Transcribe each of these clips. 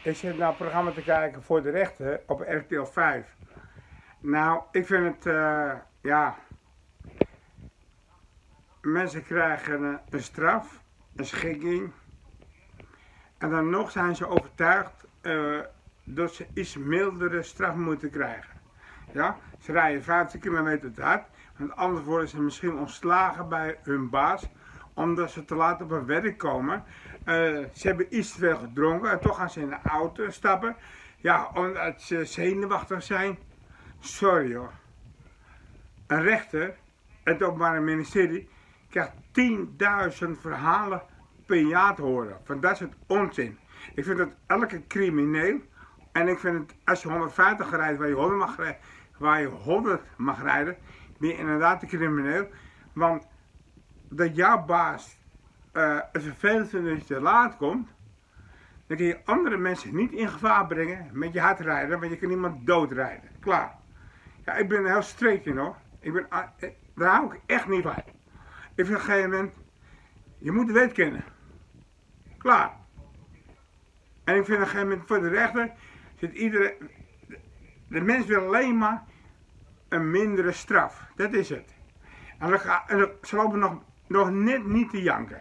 Ik zit naar een programma te kijken voor de rechter op RTL 5. Nou, ik vind het, ja, mensen krijgen een straf, een schikking. En dan nog zijn ze overtuigd dat ze iets mildere straf moeten krijgen. Ja, ze rijden 50 kilometer te hard, want anders worden ze misschien ontslagen bij hun baas, omdat ze te laat op hun werk komen. Ze hebben iets te veel gedronken en toch gaan ze in de auto stappen. Ja, omdat ze zenuwachtig zijn. Sorry hoor. Een rechter, het Openbaar Ministerie, krijgt 10.000 verhalen per jaar te horen. Van dat soort onzin. Ik vind dat elke crimineel, en ik vind het als je 150 rijdt waar je 100 mag rijden, ben je inderdaad een crimineel. Want dat jouw baas het vervelend vindt dat je te laat komt, dan kun je andere mensen niet in gevaar brengen met je hard rijden, want je kan iemand doodrijden. Klaar. Ja, ik ben er heel streed in hoor. Daar hou ik echt niet van. Ik vind op een gegeven moment, je moet de wet kennen. Klaar. En ik vind op een gegeven moment voor de rechter zit de mens wil alleen maar een mindere straf. Dat is het. En ze lopen nog net niet te janken.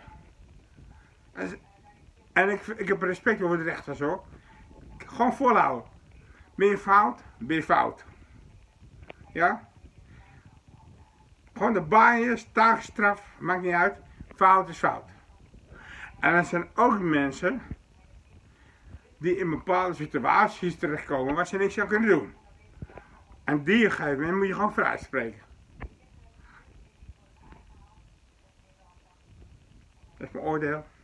En ik heb respect voor de rechters hoor. Gewoon volhouden. Ben je fout, ben je fout. Ja? Gewoon de bias, taakstraf, maakt niet uit. Fout is fout. En er zijn ook mensen die in bepaalde situaties terechtkomen waar ze niks aan kunnen doen. En die op een gegeven moment moet je gewoon vrijspreken. Dat is mijn oordeel.